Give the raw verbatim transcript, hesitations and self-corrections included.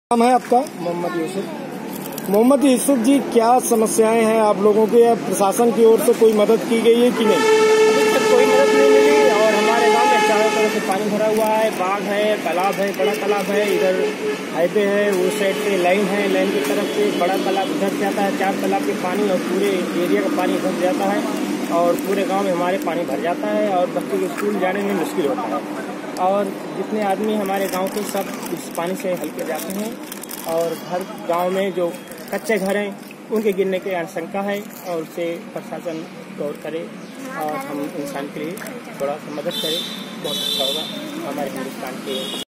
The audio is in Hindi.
नाम है आपका? मोहम्मद यूसुफ। मोहम्मद यूसुफ जी, क्या समस्याएं हैं आप लोगों के? या प्रशासन की ओर से कोई मदद की गई है कि नहीं? अभी तक कोई मदद नहीं मिली और हमारे गांव में चारों तरफ से पानी भरा हुआ है। बाग है, तालाब है, बड़ा तालाब है, इधर हाईवे है, उस साइड पे लाइन है, लाइन की तरफ से बड़ा तालाब इधर जाता है। चार तालाब के पानी और पूरे एरिया का पानी इधर जाता है और पूरे गाँव में हमारे पानी भर जाता है और बच्चों को स्कूल जाने में मुश्किल होता है। और जितने आदमी हमारे गांव के सब इस पानी से हल्के जाते हैं और घर गांव में जो कच्चे घर हैं उनके गिरने की आशंका है और उसे प्रशासन गौर करे और हम इंसान के लिए थोड़ा सा मदद करें, बहुत अच्छा होगा हमारे हिंदुस्तान के।